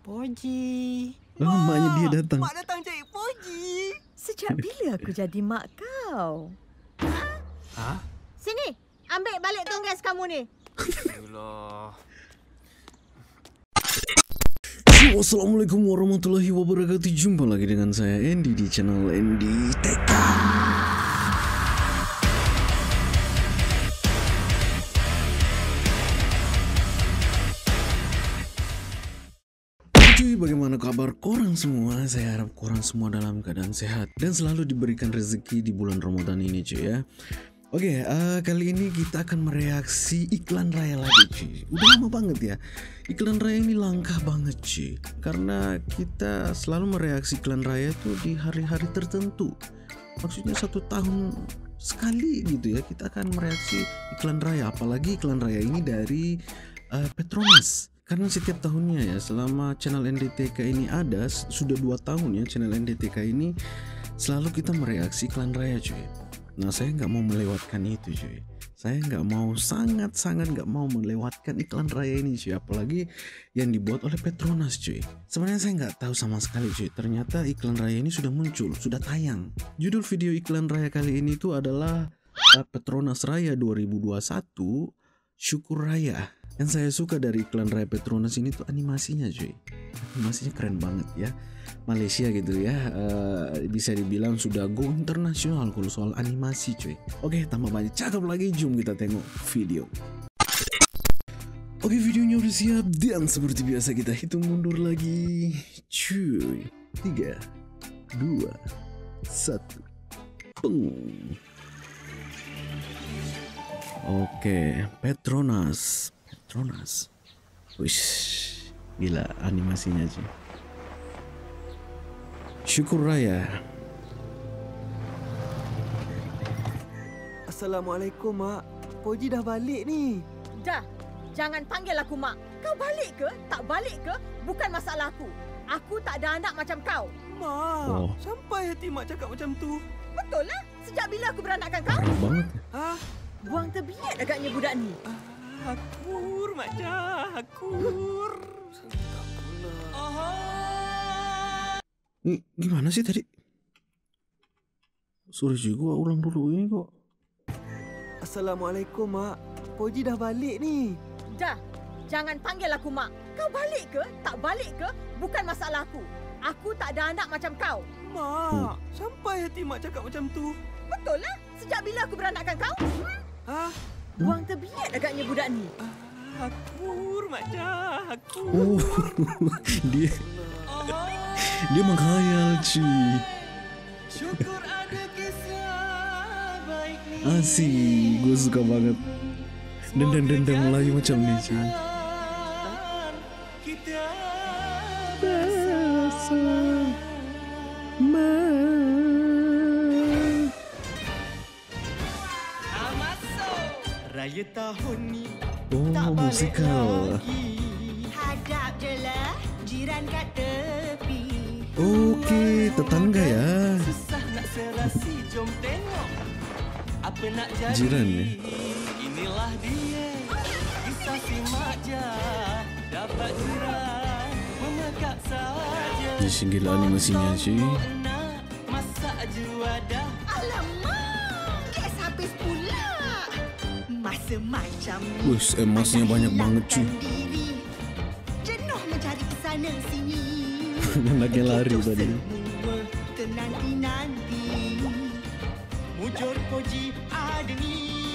Poji. Maknya dia datang. Mak datang cari Poji. Sejak bila aku jadi mak kau? Ha? Sini, ambil balik tonggas kamu ni. Allah. Wassalamualaikum warahmatullahi wabarakatuh. Jumpa lagi dengan saya Andy di channel Andy TK. Cuy, bagaimana kabar korang semua? Saya harap korang semua dalam keadaan sehat dan selalu diberikan rezeki di bulan Ramadan ini cuy ya. Oke, kali ini kita akan mereaksi iklan raya lagi cuy. Udah lama banget ya. Iklan raya ini langka banget cuy. Karena kita selalu mereaksi iklan raya tuh di hari-hari tertentu. Maksudnya 1 tahun sekali gitu ya. Kita akan mereaksi iklan raya. Apalagi iklan raya ini dari Petronas. Karena setiap tahunnya ya, selama channel NDTK ini ada, sudah 2 tahun ya channel NDTK ini selalu kita mereaksi iklan raya cuy. Nah saya nggak mau melewatkan itu cuy. Saya nggak mau, sangat-sangat nggak mau melewatkan iklan raya ini cuy. Apalagi yang dibuat oleh Petronas cuy. Sebenarnya saya nggak tahu sama sekali cuy. Ternyata iklan raya ini sudah muncul, sudah tayang. Judul video iklan raya kali ini tuh adalah Petronas Raya 2021 Syukur Raya. Yang saya suka dari iklan raya Petronas ini tuh animasinya cuy. Animasinya keren banget ya. Malaysia gitu ya, bisa dibilang sudah go internasional kalau soal animasi cuy. Oke, tambah banyak cakep lagi, jom kita tengok video. Oke, videonya udah siap dan seperti biasa kita hitung mundur lagi. Cuy, 3, 2, 1, peng. Oke, Petronas. Wish, gila animasinya cuy. Syukur Raya. Assalamualaikum mak. Poji dah balik ni. Dah, jangan panggil aku mak. Kau balik ke? Tak balik ke? Bukan masalah aku. Aku tak ada anak macam kau. Mak, sampai hati mak cakap macam tu. Betul lah. Sejak bila aku beranakkan kau? Parah banget. Ha? Buang terbiat agaknya budak ni. Hakur, Mak Jah. Hakur. Tak pula. Gimana sih tadi? Sorry juga, ulang dulu ini kok. Assalamualaikum mak. Poji dah balik ni. Dah, jangan panggil aku mak. Kau balik ke? Tak balik ke? Bukan masalah aku. Aku tak ada anak macam kau. Mak, sampai hati mak cakap macam tu. Betul lah. Sejak bila aku beranakkan kau? Ha? Buang terbiat agaknya budak ni. Hakur, Mak Jah. Hakur. Dia menghayal cuy. Syukur ada kisah baik ni. Asik, gue suka banget. Dendang Melayu macam ni cuy. Kita Raya tahun ni tak musikal. Hadap je lah jiran kat tepi. Oke, tetangga ya. Susah nak serasi, jom tengok apa nak jadi. Jiran ya. Inilah dia kisah si Mak Jah. Dapat jiran memekak saja. Gila animasinya cuy. Masak juadah. Alamak, gas habis pula. Masa macam ni. Wih, emasnya banyak banget cuy. Jenuh mencari kesana sini. Anaknya lari tadi. Semua tenanti-nanti. Mujur Poji ada ni.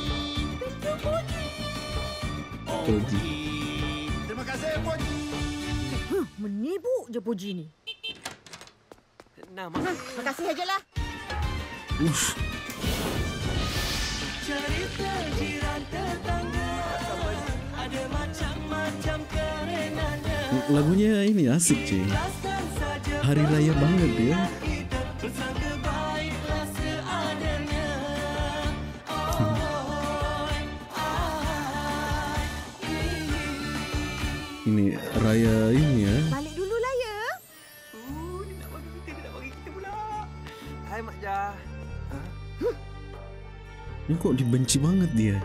Poji. Terima kasih Poji. Menibuk je Poji ni. Nama. Makasih ajalah. Cerita jiran tetangga ada macam-macam kerenannya. Lagunya ini asik cuy. Hari raya banget ya. Bersangka baiklah seadanya. Ini raya ini ya. Balik dulu lah ya. Dia nak bagi kita pula. Hai Mak Jah. Ini kok dibenci banget dia.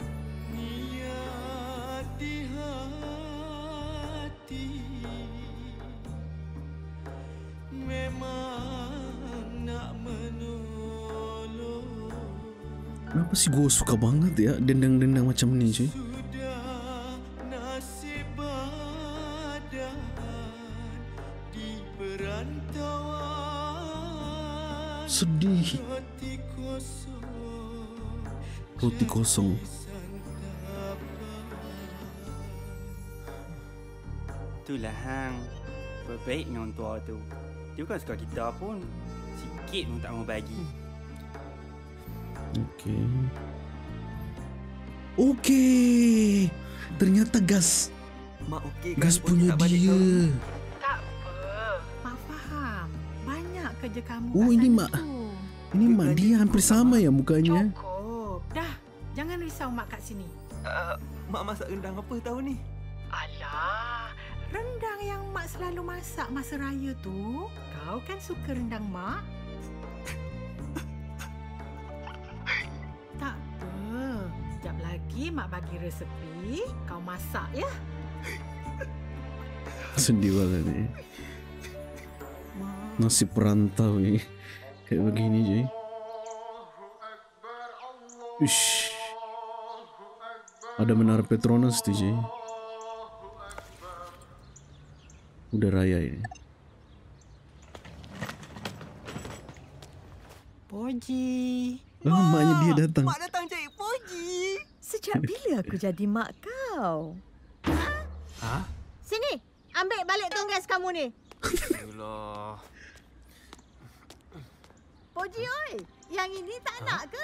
Niat di hati Kenapa sih gue suka banget ya dendang-dendang macam ini cuy. Sedih. Roti kosong. Itulah hang. Berbaik dengan orang tua tu. Dia bukan suka kita pun. Sikit pun tak mau bagi. Okey. Ternyata gas. Mak okey kan? Gas Poji punya tak balik dia. ke? Tak apa. Mak faham. Banyak kerja kamu Oh, kat ini sana mak. tu. Ini mak dia hampir sama ya mukanya. Cukup. Dah. Jangan risau mak kat sini. Mak masak rendang apa tahun ni? Alah. Rendang yang mak selalu masak masa raya tu. Kau kan suka rendang mak? Tak apa. Sekejap lagi mak bagi resepi. Kau masak ya. Sedih banget ni. Nasib perantau ni kayak begini je. Ush. Ada menara Petronas tu je. Udah raya ini. Poji. Maknya dia datang. Mak datang cari Poji. Sejak bila aku jadi mak kau? Ha? Sini, ambil balik tonggas kamu ni. Allah. Poji oi, yang ini tak nak ke?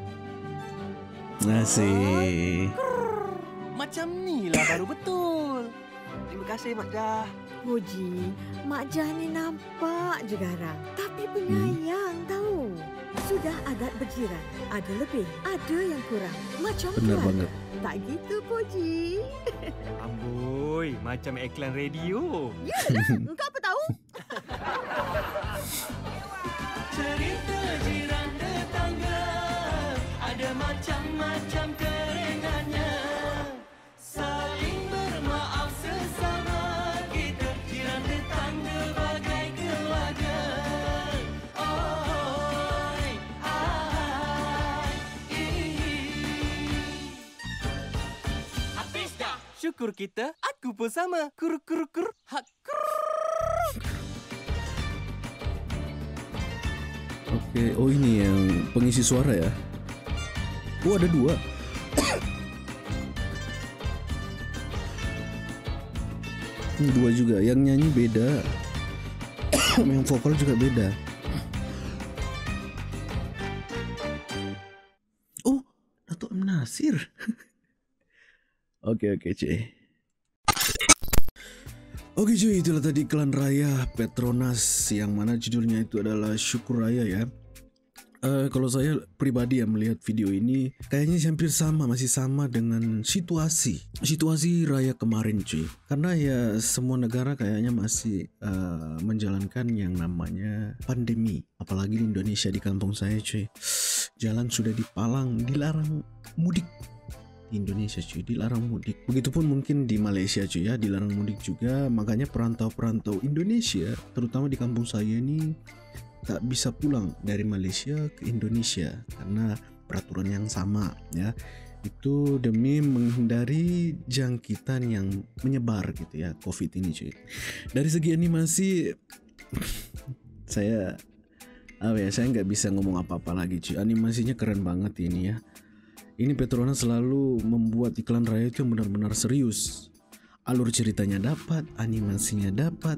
Asyik. Macam ni lah baru betul. Terima kasih Mak Jah. Poji, Mak Jah ni nampak je garang. Tapi penyayang tahu. Sudah adat berjiran. Ada lebih, ada yang kurang. Macam Benar keluarga. banget. Tak gitu, Poji. Amboi, macam iklan radio. Engkau apa tahu? Cerita jiran tetangga ada macam-macam kerengannya. Saling bermaaf sesama kita jiran tetangga bagai keluarga. Oi, ai, habis dah. Syukur kita, aku pun sama. Kur kur kur. Hak kur. Oke, oh ini yang pengisi suara ya. Oh ada dua. Dua juga, yang nyanyi beda. Yang vokal juga beda. Oh, Dato' M. Nasir. Oke cuy. Oke cuy, itulah tadi iklan raya Petronas yang mana judulnya itu adalah Syukur Raya ya. Kalau saya pribadi yang melihat video ini kayaknya hampir sama, masih sama dengan situasi raya kemarin cuy. Karena ya semua negara kayaknya masih menjalankan yang namanya pandemi. Apalagi di Indonesia, di kampung saya cuy. Jalan sudah dipalang, dilarang mudik. Di Indonesia cuy, dilarang mudik. Begitupun mungkin di Malaysia cuy ya, dilarang mudik juga. Makanya perantau-perantau Indonesia, terutama di kampung saya ini, tak bisa pulang dari Malaysia ke Indonesia karena peraturan yang sama ya. Itu demi menghindari jangkitan yang menyebar gitu ya, COVID ini cuy. Dari segi animasi saya nggak bisa ngomong apa-apa lagi cuy. Animasinya keren banget ini ya. Ini Petronas selalu membuat iklan raya itu yang benar-benar serius. Alur ceritanya dapat, animasinya dapat,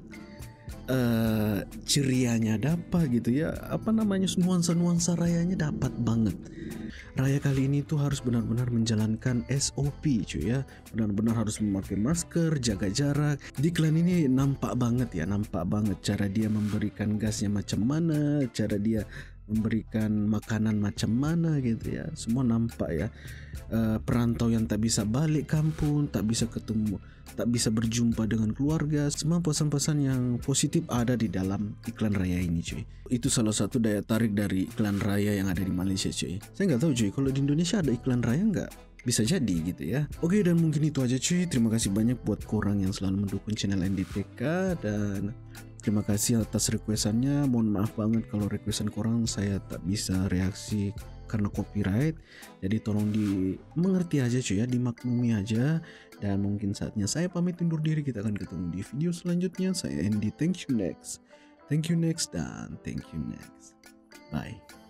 cerianya dapat gitu ya. Apa namanya, nuansa rayanya dapat banget. Raya kali ini tuh harus benar-benar menjalankan SOP cuy ya. Benar-benar harus memakai masker, jaga jarak. Di iklan ini nampak banget cara dia memberikan gasnya macam mana, cara dia memberikan makanan macam mana gitu ya. Semua nampak ya. Perantau yang tak bisa balik kampung, tak bisa ketemu, tak bisa berjumpa dengan keluarga. Semua pesan-pesan yang positif ada di dalam iklan raya ini cuy. Itu salah satu daya tarik dari iklan raya yang ada di Malaysia cuy. Saya nggak tahu cuy, kalau di Indonesia ada iklan raya nggak? Bisa jadi gitu ya. Oke, dan mungkin itu aja cuy. Terima kasih banyak buat korang yang selalu mendukung channel NDTK. Dan terima kasih atas requestannya. Mohon maaf banget kalau requestan korang saya tak bisa reaksi karena copyright. Jadi tolong dimengerti aja cuy ya, dimaklumi aja. Dan mungkin saatnya saya pamit undur diri. Kita akan ketemu di video selanjutnya. Saya Andy, thank you next, dan thank you next. Bye.